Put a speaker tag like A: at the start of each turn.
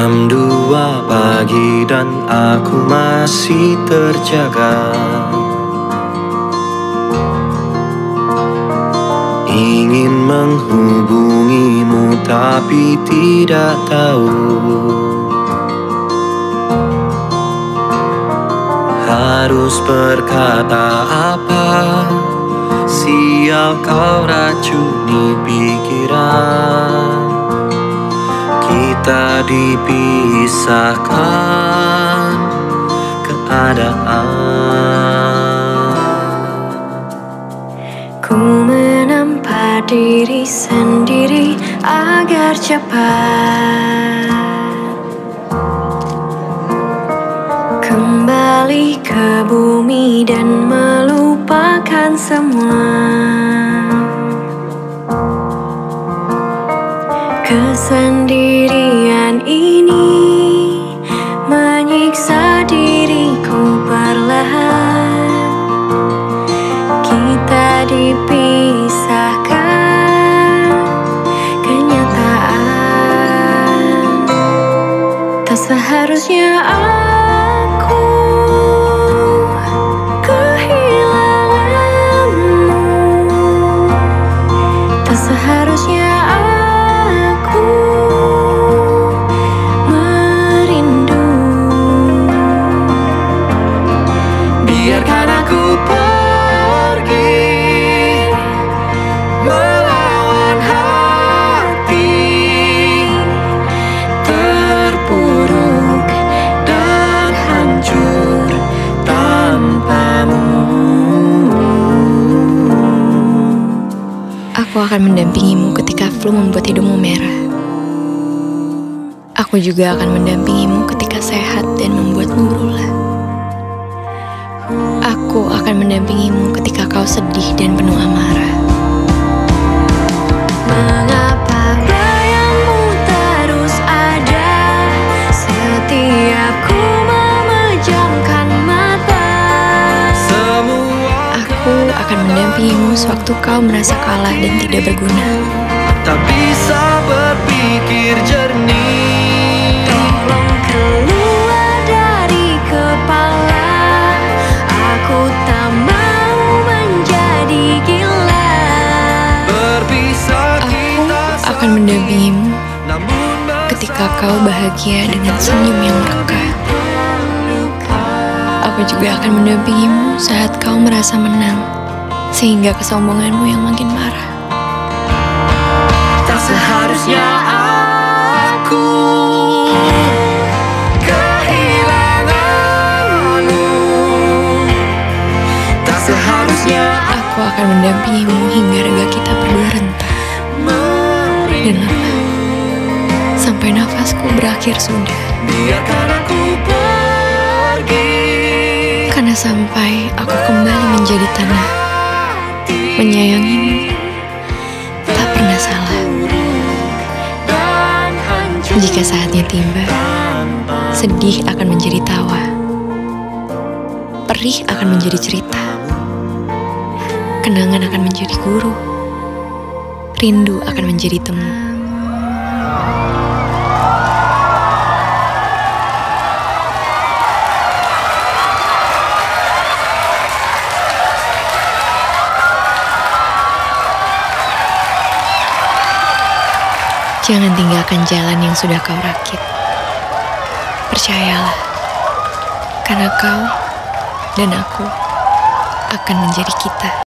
A: Jam 2 pagi dan aku masih terjaga, ingin menghubungimu tapi tidak tahu harus berkata apa. Sial, kau racuni pikiran, kita dipisahkan keadaan.
B: Ku menempa diri sendiri agar cepat kembali ke bumi dan melupakan semua kesendirian ini menyiksa diriku perlahan. Kita dipisahkan kenyataan. Tak seharusnya aku kehilanganmu. Tak seharusnya aku merindu. Biarkan aku pergi melawan hati terpuruk dan hancur tanpamu.
C: Aku akan mendampingimu ketika flu membuat hidungmu merah. Aku juga akan mendampingimu ketika sehat dan membuatmu berulah. Aku akan mendampingimu ketika kau sedih dan penuh amarah.
B: Mengapa bayangmu terus ada setiap ku memejamkan mata?
C: Aku akan mendampingimu sewaktu kau merasa kalah dan tidak berguna.
A: Tak bisa berpikir jernih.
B: Tolong keluar dari kepala. Aku tak mau menjadi gila.
A: Berpisah
C: Aku
A: kita
C: akan mendampingimu
A: namun
C: ketika kau bahagia dengan senyum yang mereka. Aku juga akan mendampingimu saat kau merasa menang, sehingga kesombonganmu yang makin parah.
A: tak seharusnya aku kehilanganmu. Tak seharusnya
C: Aku akan mendampingimu hingga raga kita berdua rentah dan lelah, sampai nafasku berakhir sudah.
A: biarkan aku pergi.
C: Karena sampai aku kembali menjadi tanah, menyayangimu tak pernah salah. Jika saatnya tiba, sedih akan menjadi tawa, perih akan menjadi cerita, kenangan akan menjadi guru, rindu akan menjadi temu. Jangan tinggalkan jalan yang sudah kau rakit. Percayalah, karena kau dan aku akan menjadi kita.